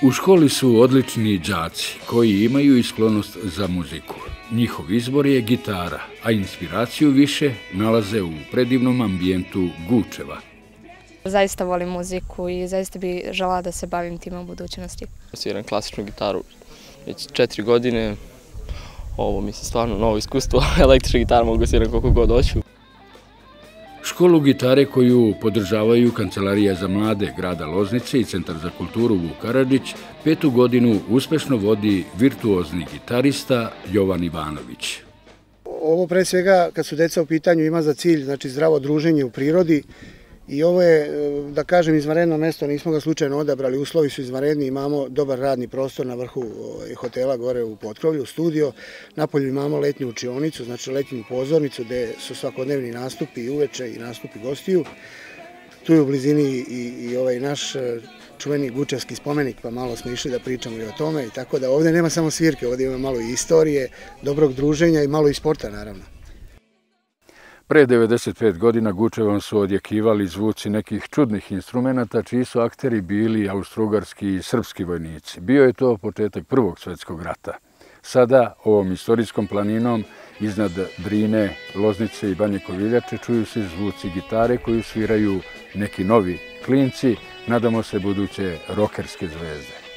U školi su odlični đaci koji imaju i sklonost za muziku. Njihov izbor je gitara, a inspiraciju više nalaze u predivnom ambijentu Gučeva. Zaista volim muziku i zaista bih želela da se bavim time u budućnosti. Sviram klasičnu gitaru već 4 godine. Ovo mi se stvarno novo iskustvo. Električna gitara mogu sviram koliko god hoću. Školu gitare koju podržavaju Kancelarija za mlade grada Loznice i Centar za kulturu Vuk Karadžić 5. godinu uspešno vodi virtuozni gitarista Jovan Ivanović. Ovo pre svega, kad su deca u pitanju, ima za cilj zdravo druženje u prirodi i ovo je, da kažem, izvanredno mesto, nismo ga slučajno odabrali, uslovi su izvanredni, imamo dobar radni prostor na vrhu hotela gore u Potkrovlju, studio, napolju imamo letnju učionicu, znači letnju pozornicu gde su svakodnevni nastupi i uveče i nastupi gostiju. Tu je u blizini i ovaj naš čuveni gučevski spomenik, pa malo smo išli da pričamo i o tome, tako da ovde nema samo svirke, ovde ima malo i istorije, dobrog druženja i malo i sporta, naravno. Pre 95 godina Gučevom su odjekivali zvuci nekih čudnih instrumenta čiji su akteri bili austrougarski i srpski vojnici. Bio je to početak Prvog svjetskog rata. Sada ovom istorijskom planinom iznad Drine, Loznice i Banje Koviljače čuju se zvuci gitare koju sviraju neki novi klinci, nadamo se buduće rokerske zvezde.